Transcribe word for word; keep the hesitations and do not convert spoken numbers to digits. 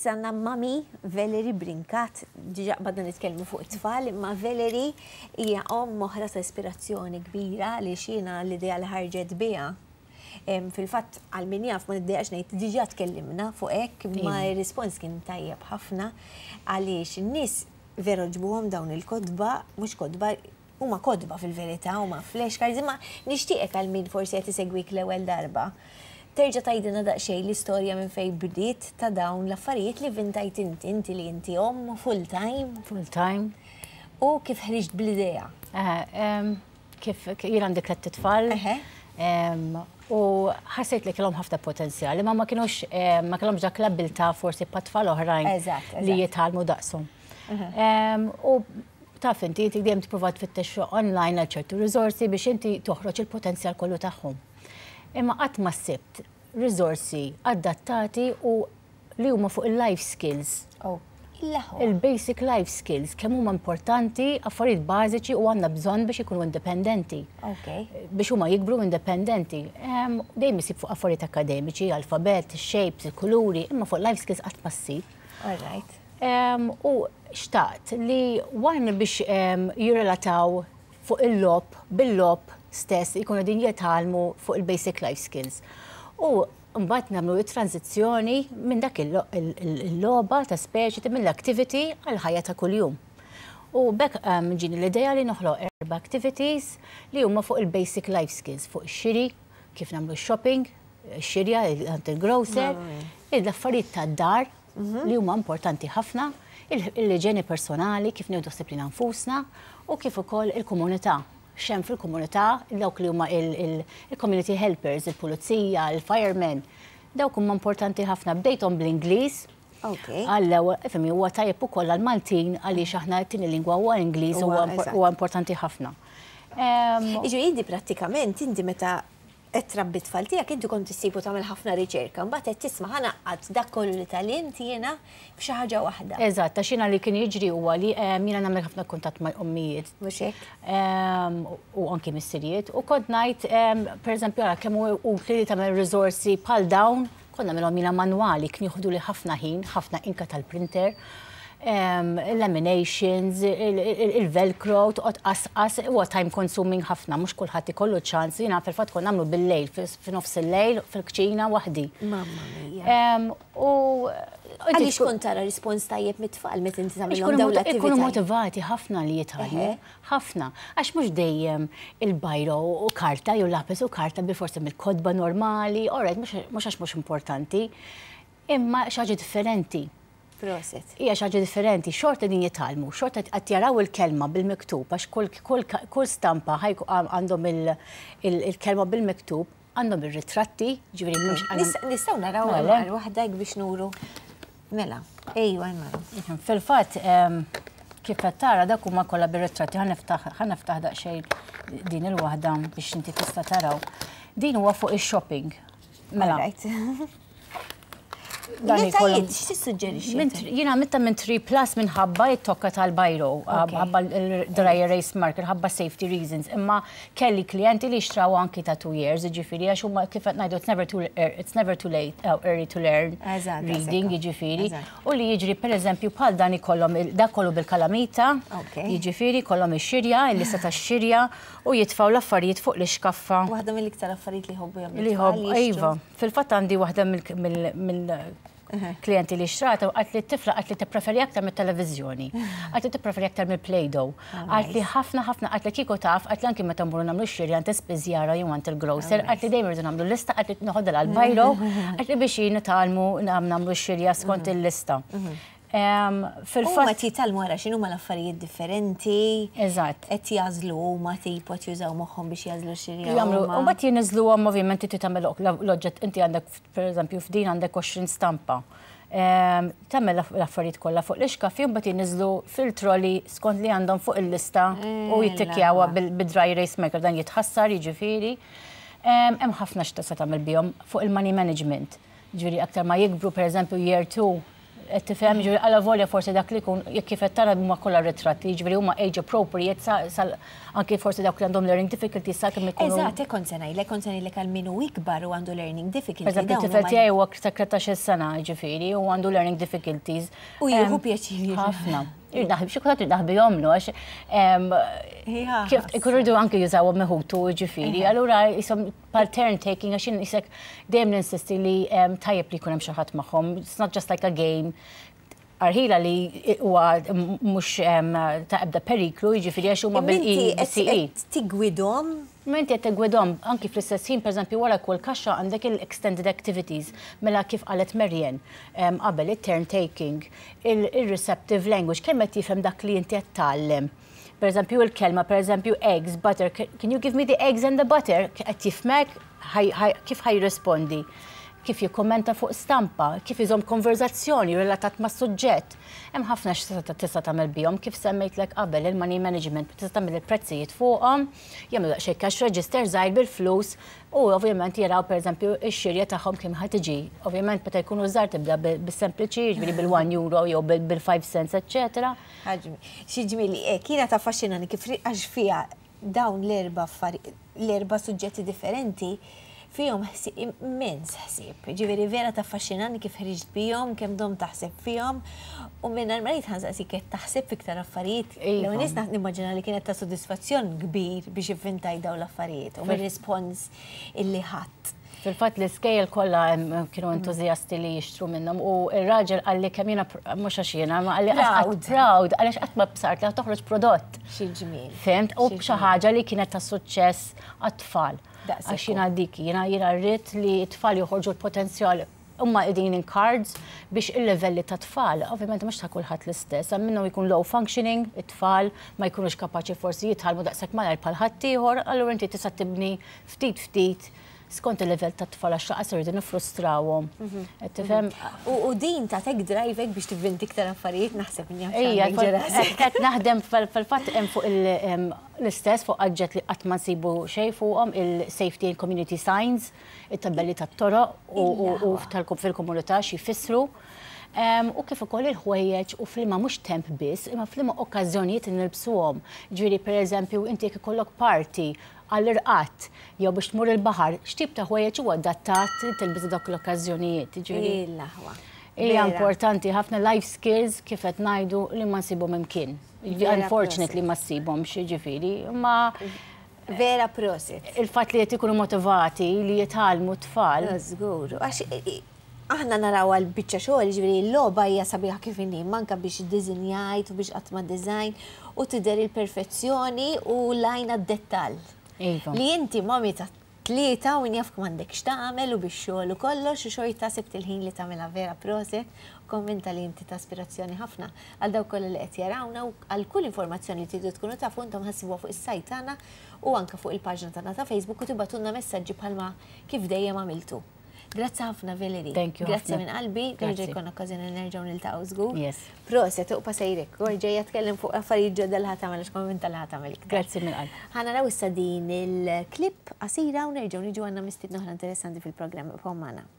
Sanna mami Valerie Brinkat, ġiġa badna nitkellmu fuq it-tfal, imma Valerie hija om moħra ta' ispirazzjoni kbira li xina l-idea li ħarġet biha. Fil-fatt għal-min jaf ma niddeqax ngħid diġà tkellimna fuq hekk, ma r-rispons kien tajjeb ħafna għaliex in-nies vera ġbuhom dawn il-kodba, mhux kodba, huma kodba fil-verità, huma flashcards, imma nixtieqek għal-min forsi qed isegwik l-ewwel darba. Terġa' tgħidilna daqsxejn l-istorja minn fejn bdiet ta' dawn l-affarijiet li vintajt inti, inti li inti om full time. Full time. U kif ħriġt bl-idea? Kif jien għandi tliet tfal. U ħassejt li kellhom ħafna potenzjali, ma ma kienux ma kellhomx dak l-abilità forsi pa' tfal oħrajn li jitgħallmu daqshom. U taf inti inti dejjem tipprova tfittex online għal ċertu riżorsi biex inti toħroġ il-potenzjal kollu tagħhom. Imma qatt ma sibt riżorsi adattati u li huma fuq il-life skills. Il-basic life skills kemm huma importanti, affarijiet bażiċi u għandna bżonn biex ikunu indipendenti. Biex huma jikbru indipendenti. Dejjem isib fuq affarijiet akademiċi, alfabet, shapes, kuluri, imma fuq life skills qatt ma ssib. U xtaqt li one biex jirrelataw fuq il-lob, bil-lob stess ikunu din jitgħallmu fuq il-basic life skills. U mbagħad nagħmlu t-tranzizzjoni minn dak il-logħba ta' speċi mill-activity għal ħajja ta' kuljum. U bekk ġieni l-idea li noħloq erba' activities li huma fuq il-basic life skills, fuq ix-xiri, kif nagħmlu shopping, ix-xirja, il-grocer, l-affarijiet tad-dar li huma importanti ħafna, il-iġieni personali, kif nieħdu disciplina nfusna u kif ukoll il-komunità. Xem fil-komunità, dawk li huma il-community helpers, il-pulizija, il-firemen, dawk huma importanti ħafna. Bdejthom bl-Ingliż. Għallew, ifhimi huwa tajjeb ukoll għall-Maltin għaliex aħna t-tieni lingwa huwa Ingliż huwa importanti ħafna. Jiġri inti prattikament inti meta qed trabbi tfal tiegħek inti kont issibu tagħmel ħafna riċerka, mbagħad qed tisma' ħanaqqad dak kollu li talint jiena f'xi ħaġa waħda. Eżatt, għax jiena li kien jiġri huwa li jiena nagħmel ħafna kuntatt ma' ommijiet. Mhux hekk? U anke missirijiet. U kont ngħid, pereżempju ara kemm hu utli li tagħmel riżorsi bħal dawn, kont nagħmelhom jiena manwali, kien jieħdu li ħafna ħin, ħafna inka tal-printer. Laminations, il-velcro, toqgħod qasqas, huwa time consuming ħafna, mhux kulħadd ikollu ċans, jiena fil-fatt kont nagħmlu bil-lejl, f'nofs il-lejl, fil-kċina waħdi. Mamma mija. U għaliex kont tara rispons tajjeb mit-tfal meta inti tagħmilhom dawn l-attivitajiet? Ikunu motivati ħafna li jitgħallmu, ħafna. Għax mhux dejjem il-bajro u karta jew lapis u karta bil forsi mill-kodba normali, alright, mhux għax mhux importanti, imma xi ħaġa differenti. Proset. Hija xi ħaġa differenti, xorta din jitgħallmu, xorta qed jaraw il-kelma bil-miktub, għax kull stampa għandhom il-kelma bil-miktub, għandhom ir-ritratti, ġifieri mhux. Nistgħu naraw għal waħda biex nuru. Mela, ejwa mela. Fil-fatt kif qed tara dak huma kollha bir-ritratti, ħaniftaħ daqsxejn din il-waħda biex inti tista' taraw. Din huwa fuq ix-shopping. Mela. Metajiet, x'tissuġġerixxi? Jiena mitta minn three plus minħabba it-tokka tal-bajro, ħabba l-dry erase marker, ħabba safety reasons, imma kelli klijenti li xtraw anki ta' two years, ġifieri għax huma kif qed ngħidu it's never too late, early to learn reading, jiġifieri. U li jiġri pereżempju bħal dan ikollhom dak kollu bil-kalamita, jiġifieri kollhom ix-xirja, il-lista tax-xirja u jitfgħu l-affarijiet fuq l-ixkaffa. Waħda mill-iktar affarijiet li jħobbu jagħmlu. Li jħobb, iva. Fil-fatt għandi waħda mill klienti li xtrata, għat li t-tifla għat li t-preferi aktar mill-televizjoni, għat li t-preferi aktar mill-Play-Doh, għat li ħafna ħafna għat li kiku taf, għat li anki meta mburu namlu xirja għant espizjara jew għant il-grocer, għat li dejjem rridu namlu lista, għat li t-noħodda għal-bajro, għat li biex jitalmu namlu xirja skont il-lista. Huma jitalmu għara x'inhu ma l-affarijiet differenti. Eżatt. Qed jażlu huma tipo qed jużaw moħħhom biex jażlu xirja. Jagħmlu, u mbagħad jinniżluhom ovvjament inti tagħmel l-oġġett inti għandek pereżempju f'din għandek għoxrin stampa. Tagħmel l-affarijiet kollha fuq l-ixkafi u mbagħad jinniżlu fil-troli skont li għandhom fuq il-lista u jittikjawha bil-dry erase marker dan jitħassar jiġifieri. Hemm ħafna x'tista' tagħmel bihom fuq il-money management. Ġifieri aktar ma jikbru pereżempju year two qed tifhem, ġifieri għala volja forsi dak li jkun jekk kif qed tara huma kollha ritratti, ġifieri huma age appropriate sal anke forsi dawk li għandhom learning difficulties sakemm ikunu. Eżatt, hekk kont se ngħidlek, kont se ngħidlek għal min hu ikbar u għandu learning difficulties. Eżatt, it-tifel tiegħi huwa sekretax sena ġifieri u għandu learning difficulties. U jieħu pjaċir. Ħafna. Irdaħ, xi kulħadd irdaħ bihomlu għax kif ikunu rridu anke jużawhom meħutu ġifieri. Allura isom pattern taking għax isek dejjem ninsisti li tajjeb li jkun hemm xi ħadd magħhom. It's not just like a game. Arħila li huwa mhux ta' ebda periklu, jiġifieri għax huma bil-C E. Tigwidhom? Menti qed tigwidhom anki fl-istess ħin pereżempju wara kull kaxxa għandek il-extended activities mela kif qalet Marjan qabel it-turn taking, il-receptive language kemm qed jifhem dak li inti qed tgħallem. Pereżempju il-kelma, pereżempju eggs, butter, can you give me the eggs and the butter? Qed jifhmek kif ħajrispondi. Kif jikkommenta fuq stampa, kif iżom konverzazzjoni relatat ma' suġġett. Hemm ħafna x'tista' tista' tagħmel bihom kif semmejtlek qabel il-money management, tista' tagħmel il-prezzijiet fuqhom, jagħmlu daqsxejn cash register żgħir bil-flus u ovvjament jaraw pereżempju x-xirja tagħhom kemm ħadd tiġi. Ovvjament meta jkunu żgħar tibda bis-sempliċi, jiġifieri bil-one euro jew bil-five cents, eċetera. Ħaġmi, xi ġmieli kienet affaxxinani kif għax fiha dawn l-erba' l-erba' suġġetti differenti fihom immens ħsieb. Ġifieri vera taffaxxinani kif ħriġt bihom, kemm dom taħseb fihom u mingħajr ma ngħid ħansaqsik qed taħseb fiktar affarijiet. Lew nies nimmaġina li kienet ta' sodisfazzjon kbir biex ivvintaj dawn l-affarijiet u mir-rispons illi ħadd. Fil-fatt l-iskejjel kollha kienu entużjasti li jixtru minnhom u r-raġel qalli kemm jiena mhux għax jiena ma qalli proud proud għaliex qatt ma bsart li toħroġ prodott. Xi ġmiel. Fimt u b'xi ħaġa li kienet ta' suċċess għat-tfal. Għax jiena dik, jiena jiena rrid li t-tfal joħorġu l-potenzjal huma qegħdin in cards biex il-livelli ta' tfal, ovvjament mhux ta' kulħadd l-istess, hemm minnhom jkun low functioning, it-tfal ma jkunux kapaċi forsi jitħallmu daqshekk malajr bħal ħadd ieħor, allura inti tista' tibni ftit ftit skont il-level ta' tfal għax laqas irridu nifrustrawhom. Tifhem? U din tagħtek drivek biex tivvinti iktar affarijiet naħseb inni qed naħdem fil-fatt hemm fuq l-istess fuq aġġett li qatt ma nsibu xejn fuqhom il-safety and community signs, it-tabelli tat-toroq u fil-komunità xi jfissru. U kif ukoll il-ħwejjeġ u f'liema mhux temp biss, imma f'liema okkażjonijiet nilbsuhom. Ġifieri pereżempju inti jekk ikollok party għall-irqat jew biex tmur il-baħar, x'tip ta' ħwejjeġ huwa adattat tilbis dak l-okkażjonijiet. Il-laħwa. Hija importanti ħafna life skills kif qed ngħidu li ma nsibhom imkien. Unfortunately ma ssibhomx jiġifieri, imma vera prosit. Il-fatt li qed ikunu motivati li jitgħallmu tfal. Żgur. Aħna naraw għal-biċċa xogħol, ġifieri l-logħba hija sabiħa kif inhi, manka biex iddiżinjajt u biex qatt ma design u tidher il-perfezzjoni u lajn għad-dettall. Li inti mommi ta' tlieta u jaf m'għandekx tagħmel u biex xogħol u kollox u xorta sibt il-ħin li tagħmilha vera proset, konvinta li inti ta' aspirazzjoni ħafna għal dawk kollha li qed jarawna u għal kull informazzjoni li tridu tkunu tafu intom ħassibuha fuq is-sajt tagħna u anke fuq il-paġna tagħna ta' Facebook u tibatulna messaġġi bħalma kif dejjem għamiltu. Grazzi ħafna Valerie. Thank you. Grazzi minn qalbi, nerġa' jkollna okkażjoni nerġgħu niltaqgħu żgur. Yes. Proset uqpa sejrek, ġejja tkellem fuq affarijiet ġodda li ħadd tagħmel għax konvinta li ħadd tagħmel iktar. Grazzi minn qalbi. Ħanaraw issa din il-klipp qasira u nerġgħu niġu għandna mistiedna oħra interessanti fil-programm bħom magħna.